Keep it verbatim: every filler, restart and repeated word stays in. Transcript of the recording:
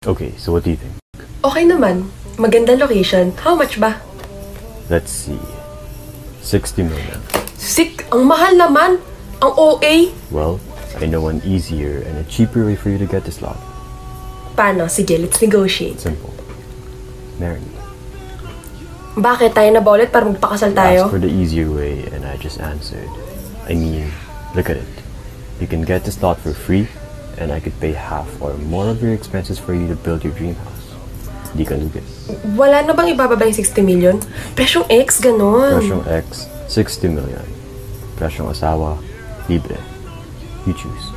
Okay, so what do you think? Okay naman. Magandang location. How much ba? Let's see. sixty million. Sick! Ang mahal naman! Ang O A! Well, I know an easier and a cheaper way for you to get this lot. Paano? Sige, let's negotiate. Simple. Marry me. Bakit? Tayo na ba ulit para magpakasal tayo? Ask for the easier way and I just answered. I mean, look at it. You can get this lot for free and I could pay half or more of your expenses for you to build your dream house. Di ka lugi. Wala na bang ibababa yung sixty million? Presyong X, ganon. Presyong X, sixty million. Presyong asawa, libre. You choose.